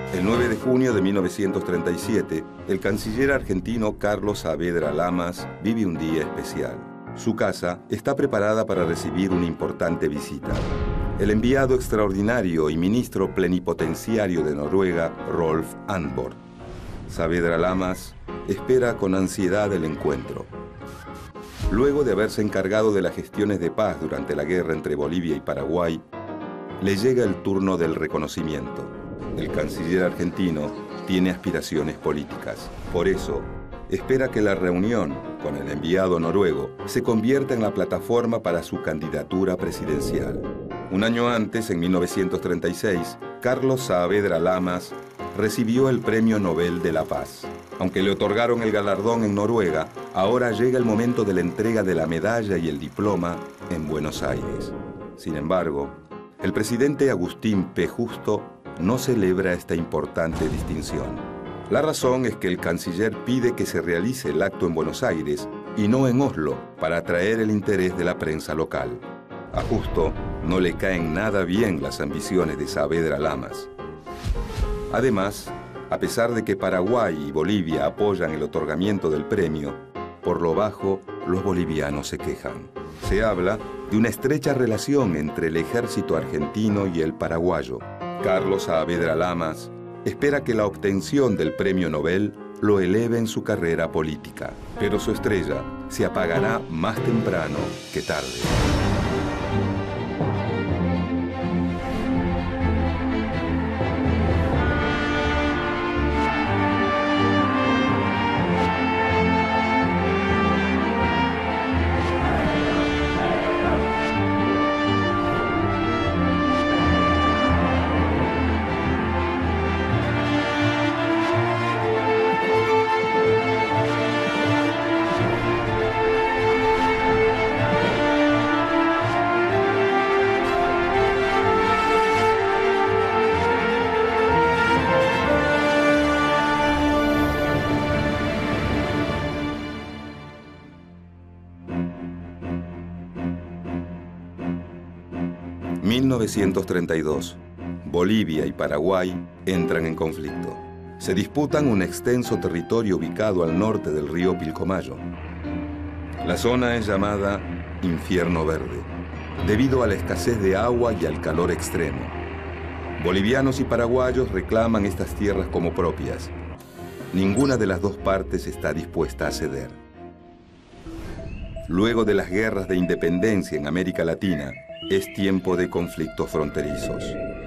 El 9 de junio de 1937, el canciller argentino Carlos Saavedra Lamas vive un día especial. Su casa está preparada para recibir una importante visita. El enviado extraordinario y ministro plenipotenciario de Noruega, Rolf Anborg. Saavedra Lamas espera con ansiedad el encuentro. Luego de haberse encargado de las gestiones de paz durante la guerra entre Bolivia y Paraguay, le llega el turno del reconocimiento. El canciller argentino tiene aspiraciones políticas. Por eso, espera que la reunión con el enviado noruego se convierta en la plataforma para su candidatura presidencial. Un año antes, en 1936, Carlos Saavedra Lamas recibió el Premio Nobel de la Paz. Aunque le otorgaron el galardón en Noruega, ahora llega el momento de la entrega de la medalla y el diploma en Buenos Aires. Sin embargo, el presidente Agustín P. Justo no celebra esta importante distinción. La razón es que el canciller pide que se realice el acto en Buenos Aires y no en Oslo, para atraer el interés de la prensa local. A Justo no le caen nada bien las ambiciones de Saavedra Lamas. Además, a pesar de que Paraguay y Bolivia apoyan el otorgamiento del premio, por lo bajo los bolivianos se quejan. Se habla de una estrecha relación entre el ejército argentino y el paraguayo. Carlos Saavedra Lamas espera que la obtención del premio Nobel lo eleve en su carrera política, pero su estrella se apagará más temprano que tarde. ...1932... Bolivia y Paraguay entran en conflicto. Se disputan un extenso territorio ubicado al norte del río Pilcomayo. La zona es llamada Infierno Verde, debido a la escasez de agua y al calor extremo. Bolivianos y paraguayos reclaman estas tierras como propias. Ninguna de las dos partes está dispuesta a ceder. Luego de las guerras de independencia en América Latina, es tiempo de conflictos fronterizos.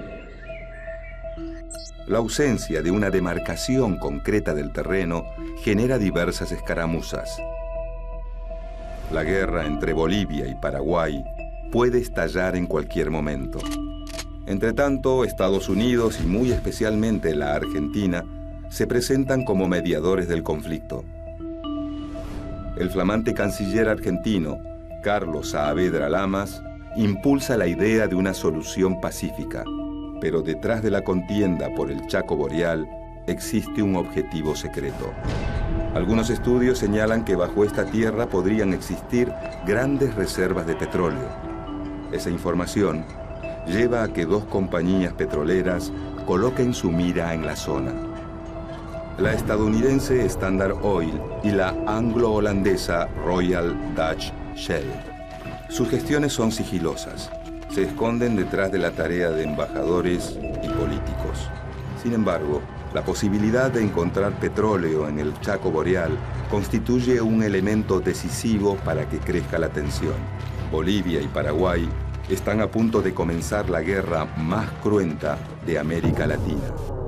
La ausencia de una demarcación concreta del terreno genera diversas escaramuzas. La guerra entre Bolivia y Paraguay puede estallar en cualquier momento. Entretanto, Estados Unidos y muy especialmente la Argentina se presentan como mediadores del conflicto. El flamante canciller argentino, Carlos Saavedra Lamas, impulsa la idea de una solución pacífica, pero detrás de la contienda por el Chaco Boreal existe un objetivo secreto. Algunos estudios señalan que bajo esta tierra podrían existir grandes reservas de petróleo. Esa información lleva a que dos compañías petroleras coloquen su mira en la zona. La estadounidense Standard Oil y la anglo-holandesa Royal Dutch Shell. Sus gestiones son sigilosas. Se esconden detrás de la tarea de embajadores y políticos. Sin embargo, la posibilidad de encontrar petróleo en el Chaco Boreal constituye un elemento decisivo para que crezca la tensión. Bolivia y Paraguay están a punto de comenzar la guerra más cruenta de América Latina.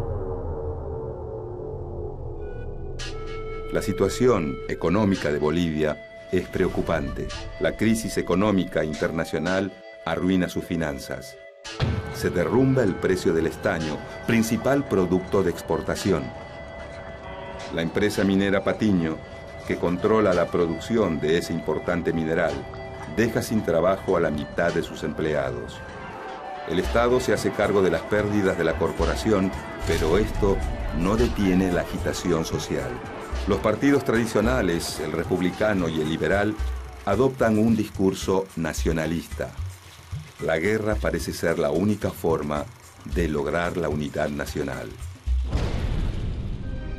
La situación económica de Bolivia es preocupante. La crisis económica internacional arruina sus finanzas. Se derrumba el precio del estaño, principal producto de exportación. La empresa minera Patiño, que controla la producción de ese importante mineral, deja sin trabajo a la mitad de sus empleados. El Estado se hace cargo de las pérdidas de la corporación, pero esto no detiene la agitación social. Los partidos tradicionales, el republicano y el liberal, adoptan un discurso nacionalista. La guerra parece ser la única forma de lograr la unidad nacional.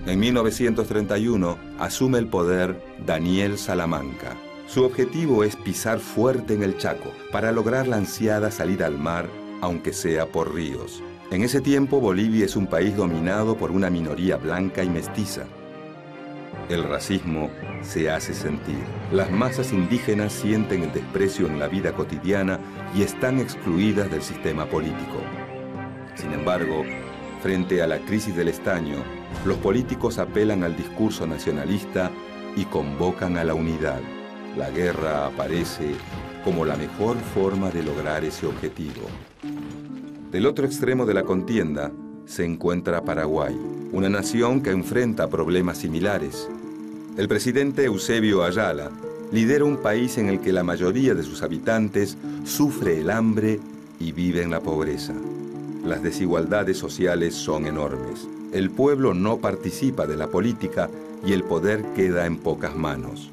En 1931 asume el poder Daniel Salamanca. Su objetivo es pisar fuerte en el Chaco para lograr la ansiada salida al mar, aunque sea por ríos. En ese tiempo Bolivia es un país dominado por una minoría blanca y mestiza. El racismo se hace sentir. Las masas indígenas sienten el desprecio en la vida cotidiana y están excluidas del sistema político. Sin embargo, frente a la crisis del estaño, los políticos apelan al discurso nacionalista y convocan a la unidad. La guerra aparece como la mejor forma de lograr ese objetivo. Del otro extremo de la contienda se encuentra Paraguay, una nación que enfrenta problemas similares. El presidente Eusebio Ayala lidera un país en el que la mayoría de sus habitantes sufre el hambre y vive en la pobreza. Las desigualdades sociales son enormes. El pueblo no participa de la política y el poder queda en pocas manos.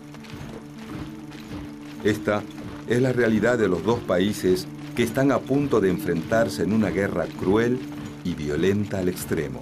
Esta es la realidad de los dos países que están a punto de enfrentarse en una guerra cruel y violenta al extremo.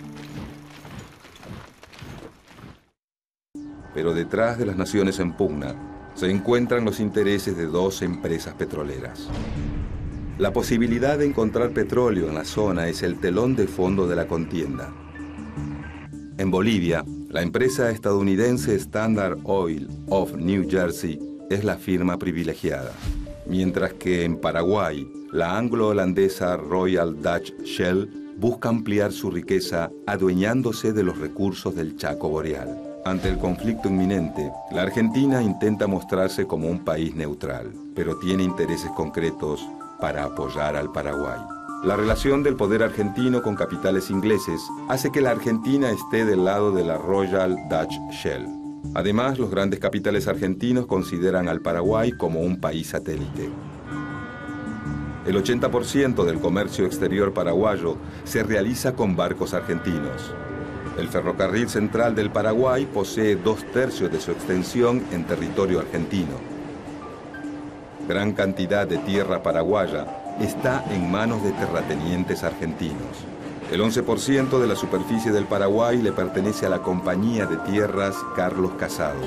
Pero detrás de las naciones en pugna se encuentran los intereses de dos empresas petroleras. La posibilidad de encontrar petróleo en la zona es el telón de fondo de la contienda. En Bolivia, la empresa estadounidense Standard Oil of New Jersey es la firma privilegiada, mientras que en Paraguay, la anglo-holandesa Royal Dutch Shell busca ampliar su riqueza adueñándose de los recursos del Chaco Boreal. Ante el conflicto inminente, la Argentina intenta mostrarse como un país neutral, pero tiene intereses concretos para apoyar al Paraguay. La relación del poder argentino con capitales ingleses hace que la Argentina esté del lado de la Royal Dutch Shell. Además, los grandes capitales argentinos consideran al Paraguay como un país satélite. El 80% del comercio exterior paraguayo se realiza con barcos argentinos. El ferrocarril central del Paraguay posee 2/3 de su extensión en territorio argentino. Gran cantidad de tierra paraguaya está en manos de terratenientes argentinos. El 11% de la superficie del Paraguay le pertenece a la Compañía de Tierras Carlos Casado.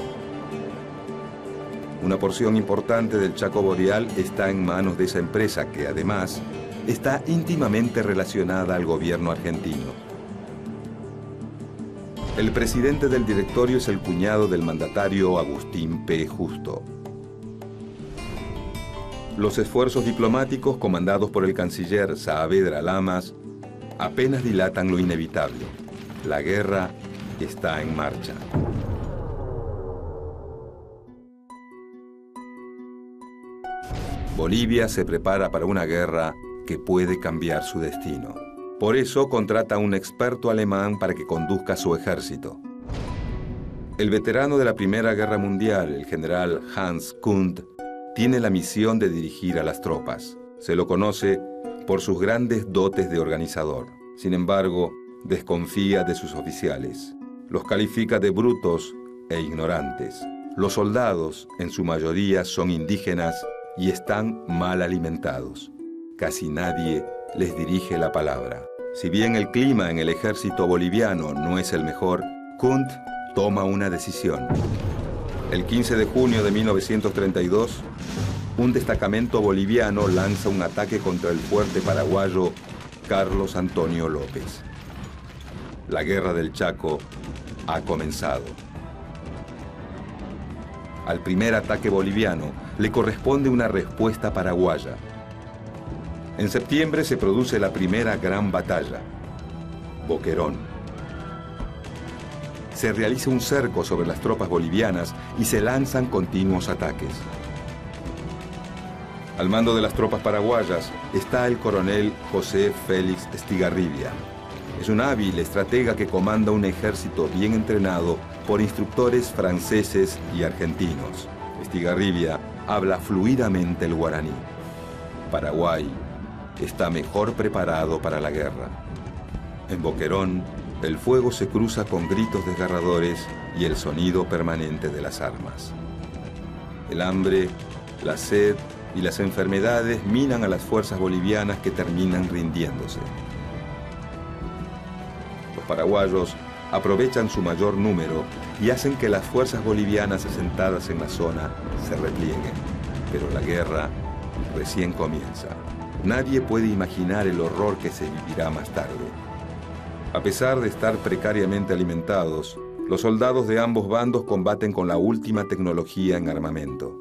Una porción importante del Chaco Boreal está en manos de esa empresa que, además, está íntimamente relacionada al gobierno argentino. El presidente del directorio es el cuñado del mandatario Agustín P. Justo. Los esfuerzos diplomáticos comandados por el canciller Saavedra Lamas apenas dilatan lo inevitable. La guerra está en marcha. Bolivia se prepara para una guerra que puede cambiar su destino. Por eso contrata a un experto alemán para que conduzca su ejército. El veterano de la Primera Guerra Mundial, el general Hans Kundt, tiene la misión de dirigir a las tropas. Se lo conoce por sus grandes dotes de organizador. Sin embargo, desconfía de sus oficiales. Los califica de brutos e ignorantes. Los soldados, en su mayoría, son indígenas y están mal alimentados. Casi nadie les dirige la palabra. Si bien el clima en el ejército boliviano no es el mejor, Kundt toma una decisión. El 15 de junio de 1932, un destacamento boliviano lanza un ataque contra el fuerte paraguayo Carlos Antonio López. La guerra del Chaco ha comenzado. Al primer ataque boliviano le corresponde una respuesta paraguaya. En septiembre se produce la primera gran batalla, Boquerón. Se realiza un cerco sobre las tropas bolivianas y se lanzan continuos ataques. Al mando de las tropas paraguayas está el coronel José Félix Estigarribia. Es un hábil estratega que comanda un ejército bien entrenado por instructores franceses y argentinos. Estigarribia habla fluidamente el guaraní. Paraguay está mejor preparado para la guerra. En Boquerón, el fuego se cruza con gritos desgarradores y el sonido permanente de las armas. El hambre, la sed y las enfermedades minan a las fuerzas bolivianas que terminan rindiéndose. Los paraguayos aprovechan su mayor número y hacen que las fuerzas bolivianas asentadas en la zona se replieguen. Pero la guerra recién comienza. Nadie puede imaginar el horror que se vivirá más tarde. A pesar de estar precariamente alimentados, los soldados de ambos bandos combaten con la última tecnología en armamento.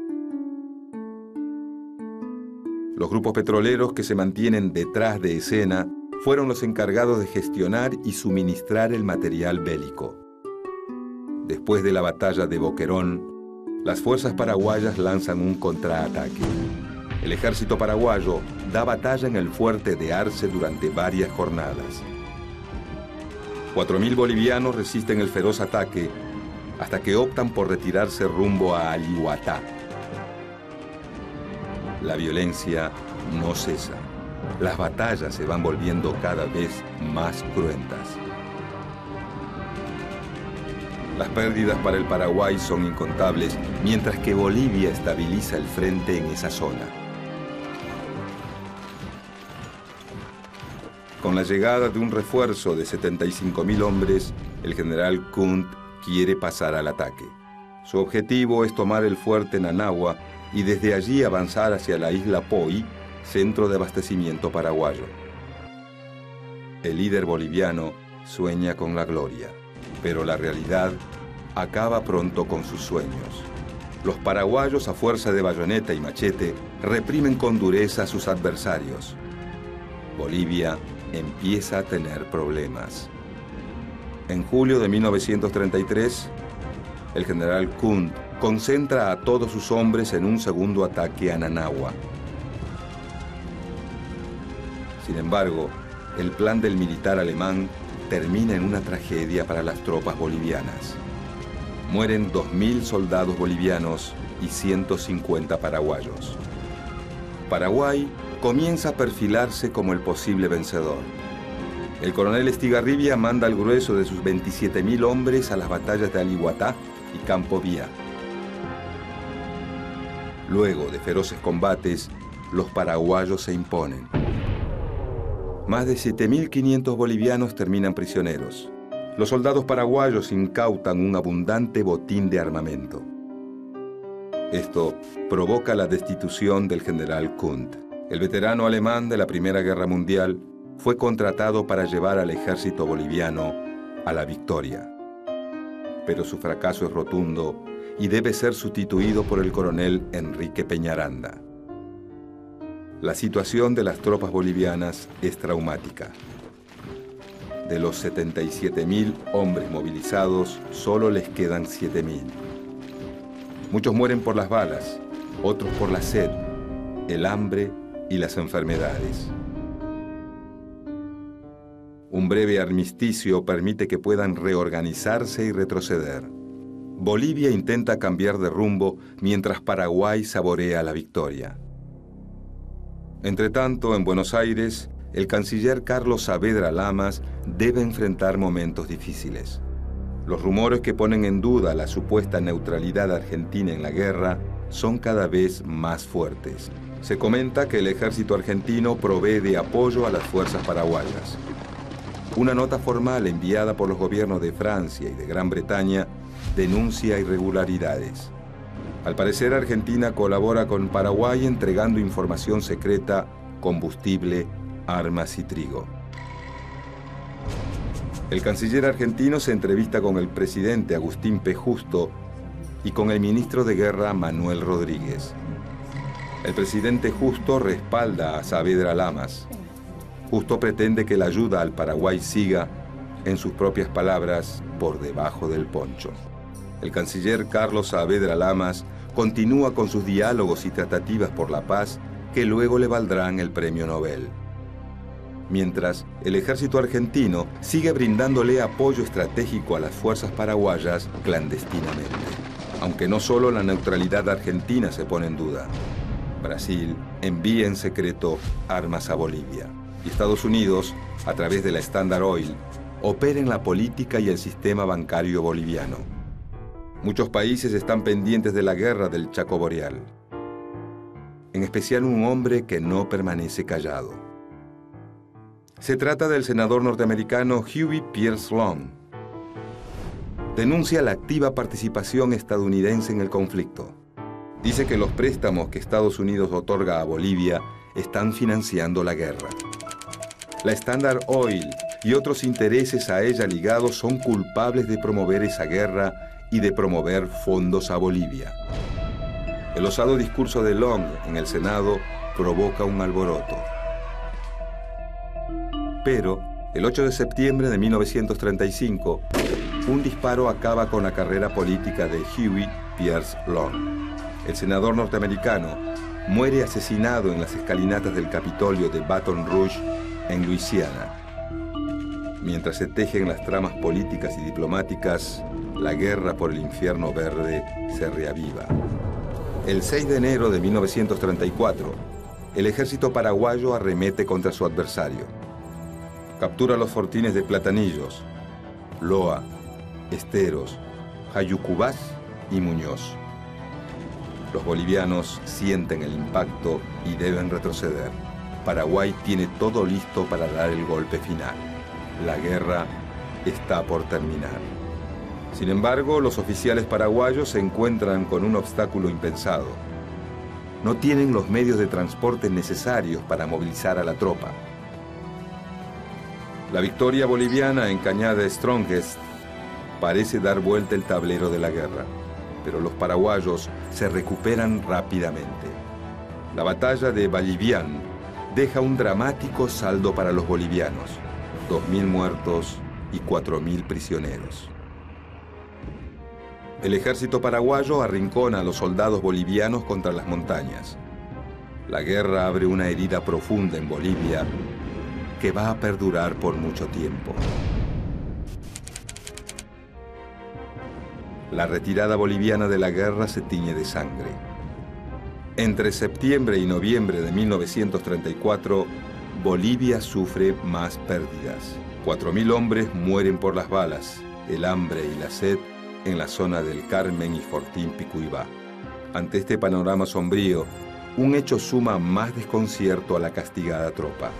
Los grupos petroleros que se mantienen detrás de escena fueron los encargados de gestionar y suministrar el material bélico. Después de la batalla de Boquerón, las fuerzas paraguayas lanzan un contraataque. El ejército paraguayo da batalla en el fuerte de Arce durante varias jornadas. 4.000 bolivianos resisten el feroz ataque hasta que optan por retirarse rumbo a Alihuatá. La violencia no cesa. Las batallas se van volviendo cada vez más cruentas. Las pérdidas para el Paraguay son incontables, mientras que Bolivia estabiliza el frente en esa zona. Con la llegada de un refuerzo de 75.000 hombres, el general Kunt quiere pasar al ataque. Su objetivo es tomar el fuerte Nanagua y desde allí avanzar hacia la isla Poí, centro de abastecimiento paraguayo. El líder boliviano sueña con la gloria, pero la realidad acaba pronto con sus sueños. Los paraguayos, a fuerza de bayoneta y machete, reprimen con dureza a sus adversarios. Bolivia empieza a tener problemas. En julio de 1933, el general Kunt concentra a todos sus hombres en un segundo ataque a Nanagua. Sin embargo, el plan del militar alemán termina en una tragedia para las tropas bolivianas. Mueren 2.000 soldados bolivianos y 150 paraguayos. Paraguay comienza a perfilarse como el posible vencedor. El coronel Estigarribia manda al grueso de sus 27.000 hombres a las batallas de Alihuatá y Campo Vía. Luego de feroces combates, los paraguayos se imponen. Más de 7.500 bolivianos terminan prisioneros. Los soldados paraguayos incautan un abundante botín de armamento. Esto provoca la destitución del general Kunt. El veterano alemán de la Primera Guerra Mundial fue contratado para llevar al ejército boliviano a la victoria. Pero su fracaso es rotundo y debe ser sustituido por el coronel Enrique Peñaranda. La situación de las tropas bolivianas es traumática. De los 77.000 hombres movilizados, solo les quedan 7.000. Muchos mueren por las balas, otros por la sed, el hambre y las enfermedades. Un breve armisticio permite que puedan reorganizarse y retroceder. Bolivia intenta cambiar de rumbo mientras Paraguay saborea la victoria. Entretanto, en Buenos Aires, el canciller Carlos Saavedra Lamas debe enfrentar momentos difíciles. Los rumores que ponen en duda la supuesta neutralidad argentina en la guerra son cada vez más fuertes. Se comenta que el ejército argentino provee de apoyo a las fuerzas paraguayas. Una nota formal enviada por los gobiernos de Francia y de Gran Bretaña denuncia irregularidades. Al parecer, Argentina colabora con Paraguay entregando información secreta, combustible, armas y trigo. El canciller argentino se entrevista con el presidente Agustín P. Justo y con el ministro de Guerra Manuel Rodríguez. El presidente Justo respalda a Saavedra Lamas. Justo pretende que la ayuda al Paraguay siga, en sus propias palabras, por debajo del poncho. El canciller Carlos Saavedra Lamas continúa con sus diálogos y tratativas por la paz que luego le valdrán el premio Nobel. Mientras, el ejército argentino sigue brindándole apoyo estratégico a las fuerzas paraguayas clandestinamente. Aunque no solo la neutralidad argentina se pone en duda. Brasil envía en secreto armas a Bolivia. Y Estados Unidos, a través de la Standard Oil, opera en la política y el sistema bancario boliviano. Muchos países están pendientes de la guerra del Chaco Boreal. En especial un hombre que no permanece callado. Se trata del senador norteamericano Huey Pierce Long. denuncia la activa participación estadounidense en el conflicto. Dice que los préstamos que Estados Unidos otorga a Bolivia están financiando la guerra. La Standard Oil y otros intereses a ella ligados son culpables de promover esa guerra y de promover fondos a Bolivia. El osado discurso de Long en el Senado provoca un alboroto. Pero, el 8 de septiembre de 1935, un disparo acaba con la carrera política de Huey Pierce Long. El senador norteamericano muere asesinado en las escalinatas del Capitolio de Baton Rouge, en Luisiana. Mientras se tejen las tramas políticas y diplomáticas, la guerra por el infierno verde se reaviva. El 6 de enero de 1934, el ejército paraguayo arremete contra su adversario. Captura los fortines de Platanillos, Loa, Esteros, Jayucubás y Muñoz. Los bolivianos sienten el impacto y deben retroceder. Paraguay tiene todo listo para dar el golpe final. La guerra está por terminar. Sin embargo, los oficiales paraguayos se encuentran con un obstáculo impensado. No tienen los medios de transporte necesarios para movilizar a la tropa. La victoria boliviana en Cañada Strongest parece dar vuelta el tablero de la guerra, pero los paraguayos se recuperan rápidamente. La batalla de Vallivian deja un dramático saldo para los bolivianos: 2.000 muertos y 4.000 prisioneros. El ejército paraguayo arrincona a los soldados bolivianos contra las montañas. La guerra abre una herida profunda en Bolivia que va a perdurar por mucho tiempo. La retirada boliviana de la guerra se tiñe de sangre. Entre septiembre y noviembre de 1934, Bolivia sufre más pérdidas. 4.000 hombres mueren por las balas, el hambre y la sed en la zona del Carmen y Fortín Picuibá. Ante este panorama sombrío, un hecho suma más desconcierto a la castigada tropa.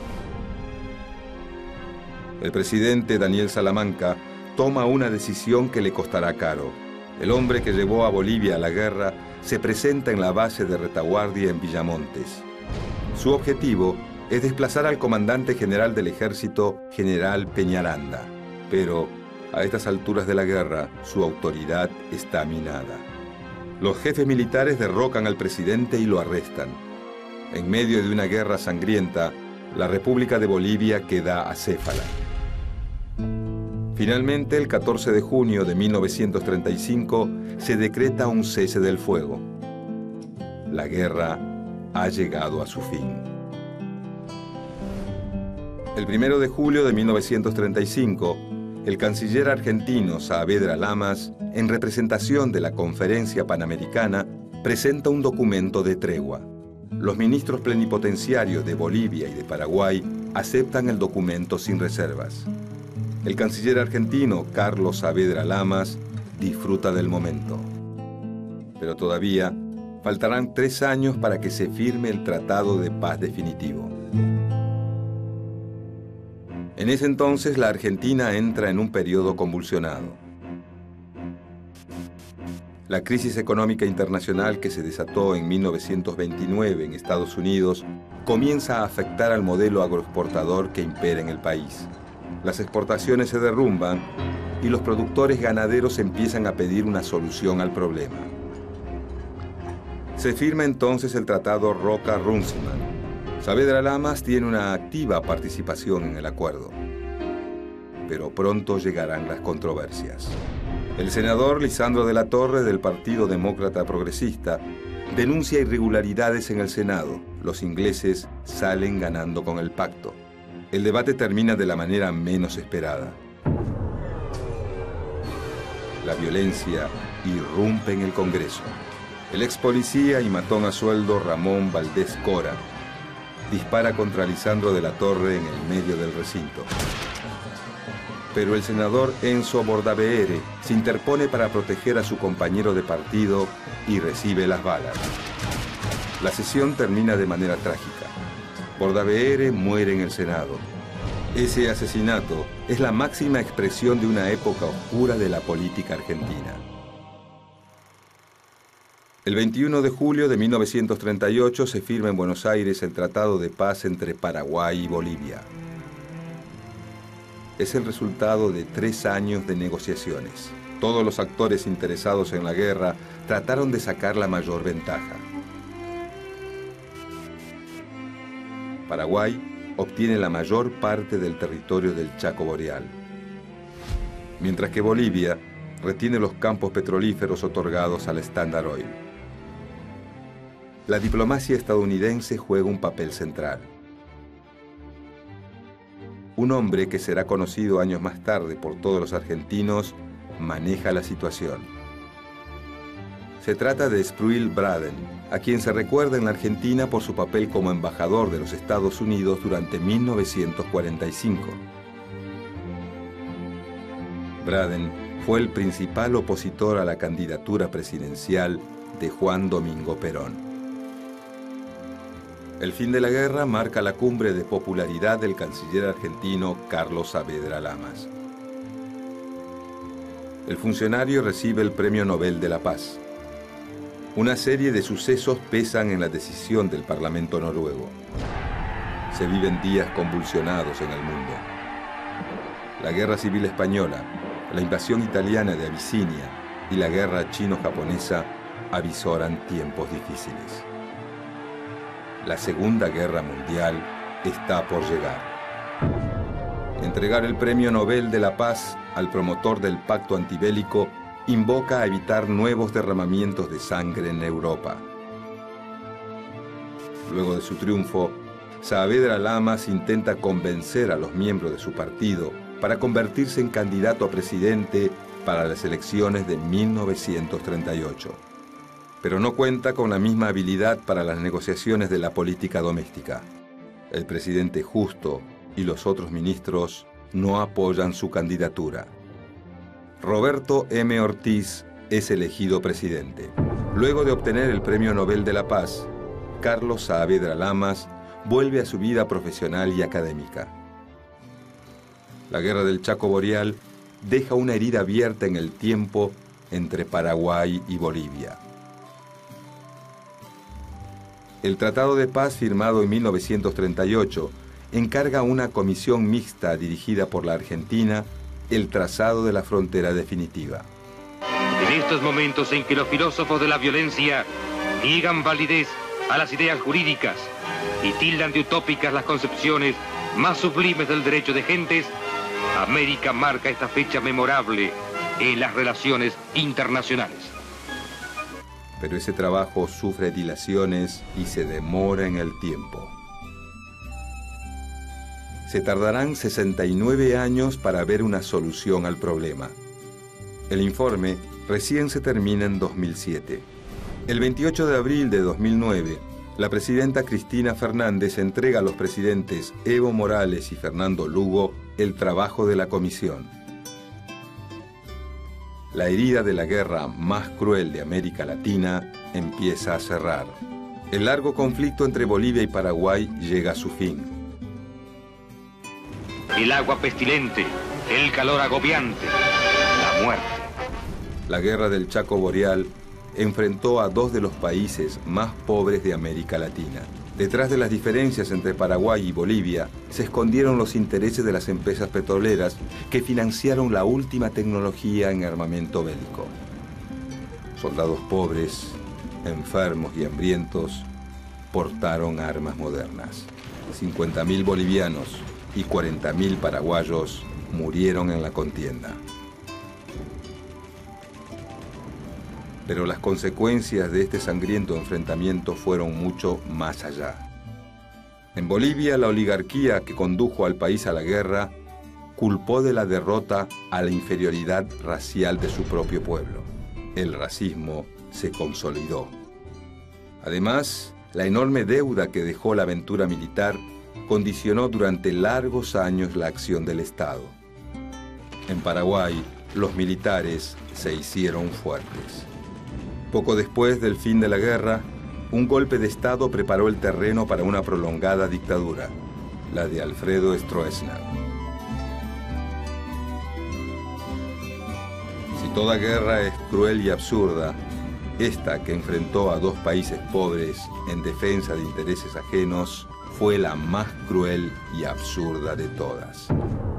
El presidente Daniel Salamanca toma una decisión que le costará caro. El hombre que llevó a Bolivia a la guerra se presenta en la base de retaguardia en Villamontes. Su objetivo es desplazar al comandante general del ejército, general Peñaranda. Pero a estas alturas de la guerra, su autoridad está minada. Los jefes militares derrocan al presidente y lo arrestan. En medio de una guerra sangrienta, la República de Bolivia queda acéfala. Finalmente, el 14 de junio de 1935, se decreta un cese del fuego. La guerra ha llegado a su fin. El 1 de julio de 1935, el canciller argentino Saavedra Lamas, en representación de la Conferencia Panamericana, presenta un documento de tregua. Los ministros plenipotenciarios de Bolivia y de Paraguay aceptan el documento sin reservas. El canciller argentino Carlos Saavedra Lamas disfruta del momento. Pero todavía faltarán 3 años para que se firme el Tratado de Paz definitivo. En ese entonces, la Argentina entra en un periodo convulsionado. La crisis económica internacional que se desató en 1929 en Estados Unidos comienza a afectar al modelo agroexportador que impera en el país. Las exportaciones se derrumban y los productores ganaderos empiezan a pedir una solución al problema. Se firma entonces el Tratado Roca-Runciman. Saavedra Lamas tiene una activa participación en el acuerdo. Pero pronto llegarán las controversias. El senador Lisandro de la Torre, del Partido Demócrata Progresista, denuncia irregularidades en el Senado. Los ingleses salen ganando con el pacto. El debate termina de la manera menos esperada. La violencia irrumpe en el Congreso. El ex policía y matón a sueldo Ramón Valdés Cora dispara contra Lisandro de la Torre en el medio del recinto. Pero el senador Enzo Bordabeere se interpone para proteger a su compañero de partido y recibe las balas. La sesión termina de manera trágica. Bordabeere muere en el Senado. Ese asesinato es la máxima expresión de una época oscura de la política argentina. El 21 de julio de 1938 se firma en Buenos Aires el Tratado de Paz entre Paraguay y Bolivia. Es el resultado de 3 años de negociaciones. Todos los actores interesados en la guerra trataron de sacar la mayor ventaja. Paraguay obtiene la mayor parte del territorio del Chaco Boreal, mientras que Bolivia retiene los campos petrolíferos otorgados al Standard Oil. La diplomacia estadounidense juega un papel central. Un hombre que será conocido años más tarde por todos los argentinos maneja la situación. Se trata de Spruill Braden, a quien se recuerda en la Argentina por su papel como embajador de los Estados Unidos durante 1945. Braden fue el principal opositor a la candidatura presidencial de Juan Domingo Perón. El fin de la guerra marca la cumbre de popularidad del canciller argentino Carlos Saavedra Lamas. El funcionario recibe el Premio Nobel de la Paz. Una serie de sucesos pesan en la decisión del Parlamento noruego. Se viven días convulsionados en el mundo. La Guerra Civil Española, la invasión italiana de Abisinia y la guerra chino-japonesa avisoran tiempos difíciles. La Segunda Guerra Mundial está por llegar. Entregar el Premio Nobel de la Paz al promotor del pacto antibélico invoca a evitar nuevos derramamientos de sangre en Europa. Luego de su triunfo, Saavedra Lamas intenta convencer a los miembros de su partido para convertirse en candidato a presidente para las elecciones de 1938. Pero no cuenta con la misma habilidad para las negociaciones de la política doméstica. El presidente Justo y los otros ministros no apoyan su candidatura. Roberto M. Ortiz es elegido presidente. Luego de obtener el Premio Nobel de la Paz, Carlos Saavedra Lamas vuelve a su vida profesional y académica. La Guerra del Chaco Boreal deja una herida abierta en el tiempo entre Paraguay y Bolivia. El Tratado de Paz firmado en 1938 encarga a una comisión mixta dirigida por la Argentina el trazado de la frontera definitiva. En estos momentos en que los filósofos de la violencia niegan validez a las ideas jurídicas y tildan de utópicas las concepciones más sublimes del derecho de gentes, América marca esta fecha memorable en las relaciones internacionales. Pero ese trabajo sufre dilaciones y se demora en el tiempo. Se tardarán 69 años para ver una solución al problema. El informe recién se termina en 2007. El 28 de abril de 2009, la presidenta Cristina Fernández entrega a los presidentes Evo Morales y Fernando Lugo el trabajo de la comisión. La herida de la guerra más cruel de América Latina empieza a cerrar. El largo conflicto entre Bolivia y Paraguay llega a su fin. El agua pestilente, el calor agobiante, la muerte. La guerra del Chaco Boreal enfrentó a 2 de los países más pobres de América Latina. Detrás de las diferencias entre Paraguay y Bolivia se escondieron los intereses de las empresas petroleras que financiaron la última tecnología en armamento bélico. Soldados pobres, enfermos y hambrientos portaron armas modernas. 50.000 bolivianos y 40.000 paraguayos murieron en la contienda. Pero las consecuencias de este sangriento enfrentamiento fueron mucho más allá. En Bolivia, la oligarquía que condujo al país a la guerra culpó de la derrota a la inferioridad racial de su propio pueblo. El racismo se consolidó. Además, la enorme deuda que dejó la aventura militar condicionó durante largos años la acción del Estado. En Paraguay, los militares se hicieron fuertes. Poco después del fin de la guerra, un golpe de Estado preparó el terreno para una prolongada dictadura, la de Alfredo Stroessner. Si toda guerra es cruel y absurda, esta que enfrentó a dos países pobres en defensa de intereses ajenos fue la más cruel y absurda de todas.